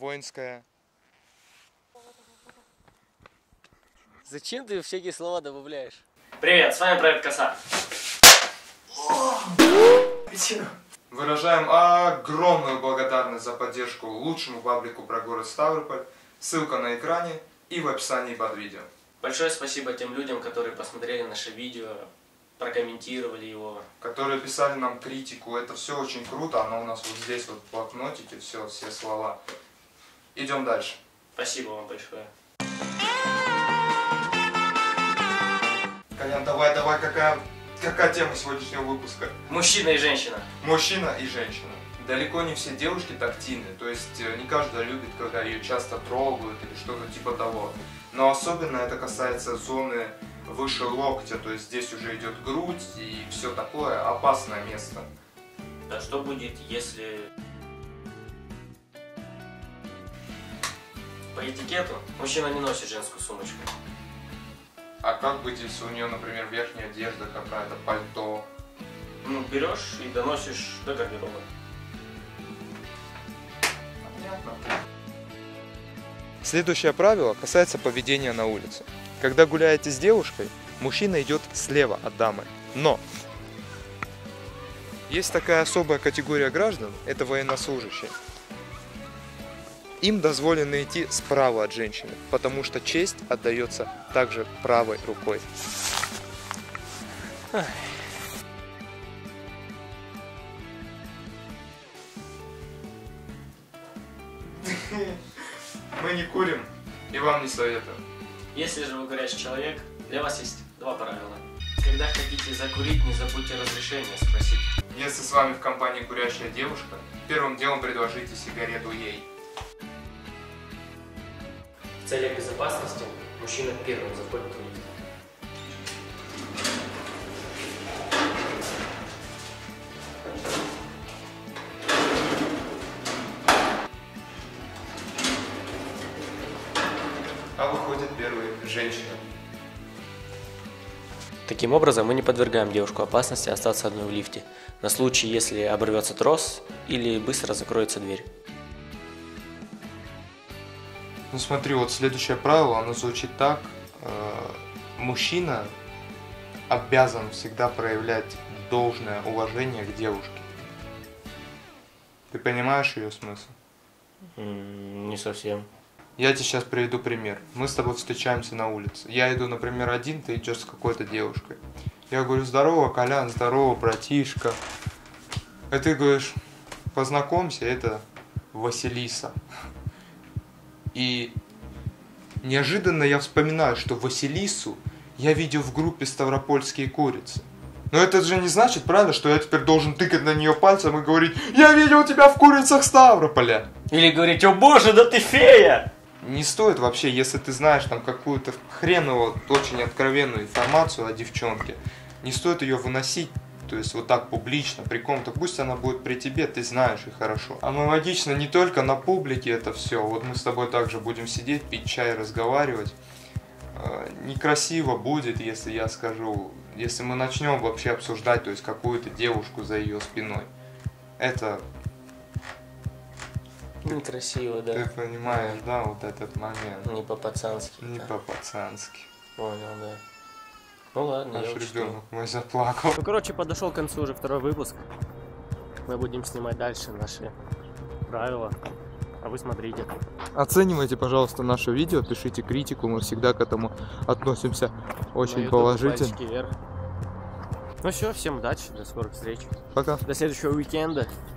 воинская. Зачем ты всякие слова добавляешь? Привет, с вами проект Коса. Выражаем огромную благодарность за поддержку лучшему паблику про город Ставрополь. Ссылка на экране и в описании под видео. Большое спасибо тем людям, которые посмотрели наше видео, прокомментировали его. Которые писали нам критику. Это все очень круто. Оно у нас вот здесь вот в блокнотике. Все слова. Идем дальше. Спасибо вам большое. Колян, давай, какая тема сегодняшнего выпуска? Мужчина и женщина. Мужчина и женщина. Далеко не все девушки тактильны, то есть не каждая любит, когда ее часто трогают или что-то типа того. Но особенно это касается зоны выше локтя, то есть здесь уже идет грудь и все такое, опасное место. Да что будет, если... По этикету мужчина не носит женскую сумочку. А как быть, если у нее, например, верхняя одежда какая-то, пальто? Ну, берешь и доносишь до гардероба. Понятно. Следующее правило касается поведения на улице. Когда гуляете с девушкой, мужчина идет слева от дамы. Но есть такая особая категория граждан, это военнослужащие. Им дозволено идти справа от женщины, потому что честь отдается также правой рукой. Мы не курим и вам не советуем. Если же вы курящий человек, для вас есть два правила. Когда хотите закурить, не забудьте разрешение спросить. Если с вами в компании курящая девушка, первым делом предложите сигарету ей. В целях безопасности мужчина первым заходит в лифт. А выходит первый женщина. Таким образом, мы не подвергаем девушку опасности остаться одной в лифте, на случай, если оборвется трос или быстро закроется дверь. Ну смотри, вот следующее правило, оно звучит так. Мужчина обязан всегда проявлять должное уважение к девушке. Ты понимаешь ее смысл? Не совсем. Я тебе сейчас приведу пример. Мы с тобой встречаемся на улице. Я иду, например, один, ты идешь с какой-то девушкой. Я говорю: здорово, Колян, здорово, братишка. И ты говоришь: познакомься, это Василиса. И неожиданно я вспоминаю, что Василису я видел в группе «Ставропольские курицы». Но это же не значит, правильно, что я теперь должен тыкать на нее пальцем и говорить: я видел тебя в курицах Ставрополя. Или говорить: о боже, да ты фея! Не стоит вообще, если ты знаешь там какую-то хреновую, очень откровенную информацию о девчонке, не стоит ее выносить, то есть вот так публично, при ком-то, пусть она будет при тебе, ты знаешь и хорошо. Аналогично не только на публике это все, вот мы с тобой также будем сидеть, пить чай, разговаривать. Некрасиво будет, если я скажу, если мы начнем вообще обсуждать, то есть какую-то девушку за ее спиной. Это... Некрасиво, да. Ты понимаешь, да, вот этот момент. Не по-пацански. Не да. по-пацански. Понял, да. Ну ладно, Наш я ребенок мой заплакал. Ну, короче, подошел к концу уже второй выпуск. Мы будем снимать дальше наши правила. А вы смотрите. Оценивайте, пожалуйста, наше видео, пишите критику, мы всегда к этому относимся очень На положительно. пальчики вверх. Ну все, всем удачи, до скорых встреч. Пока. До следующего уикенда.